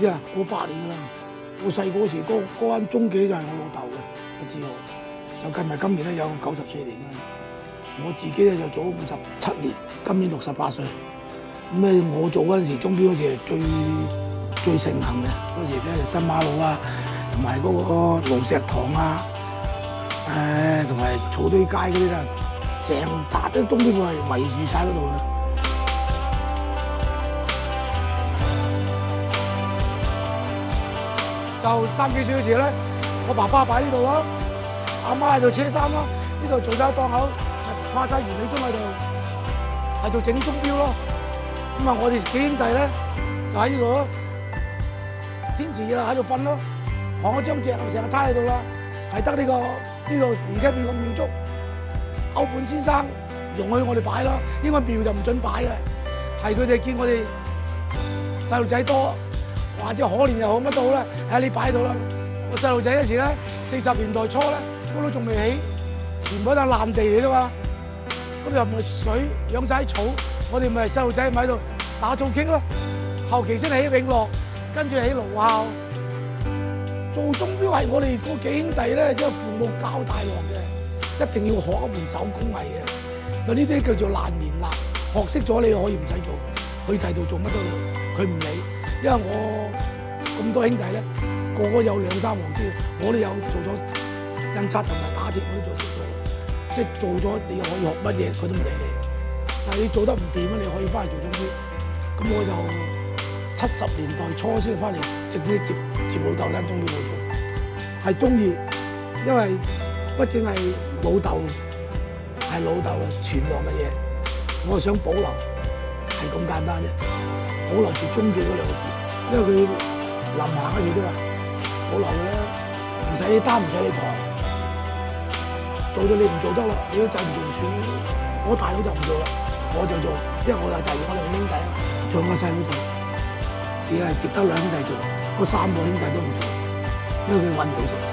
知啊？過百年啦。我細個嗰時嗰間中記就係我老豆嘅，我知我。就計埋今年咧有94年啦。我自己咧就做咗57年，今年68歲。咁咧我做嗰陣時，鐘錶嗰時係最盛行嘅。嗰時咧新馬路啊，同埋嗰個盧石塘啊，同埋草堆街嗰啲啦，成笪啲鐘錶鋪係圍住晒嗰度啦。就3幾歲嗰時咧，我爸爸擺呢度啦，阿媽喺度車衫啦，呢度做晒檔口，跨晒原理中喺度，係做整鐘錶咯。咁啊，我哋幾兄弟咧就喺呢度咯，天池啦喺度瞓咯，行咗張席成日攤喺度啦，係得呢度年紀廟咁廟祝，歐本先生容許我哋擺咯，應該廟就唔準擺嘅，係佢哋見我哋細路仔多。或者可憐又好乜都好啦，喺你擺到啦。我細路仔嗰時咧，40年代初咧，嗰度仲未起，全部都係爛地嚟㗎嘛。嗰度又唔係水，養晒草，我哋咪細路仔咪喺度打草傾咯。後期先起永樂，跟住起勞孝。做鐘錶係我哋嗰幾兄弟咧，即係父母教大落嘅，一定要學一門手工藝嘅。有呢啲叫做爛棉衲，學識咗你可以唔使做，去第度做乜都好，佢唔理。因為我咁多兄弟咧，個個有2、3行標，我都有做咗印刷同埋打鐵，我都做識咗。即係做咗，你可以學乜嘢，佢都唔理你。但係你做得唔掂咧，你可以翻嚟做鐘錶。咁我就70年代初先翻嚟，直接接老豆間鐘錶鋪做，係中意，因為畢竟係老豆嘅傳落嘅嘢，我想保留，係咁簡單啫。保留住中記嗰2個字，因為佢臨行嗰時都話保留嘅啦，唔使你擔，唔使你抬，做到你唔做得啦，你都制唔做算。我大佬就唔做啦，我就做，因為我係第2，我哋5兄弟啊，仲有我細佬做，只係值得2兄弟做，嗰3個兄弟都唔做，因為佢揾唔到食。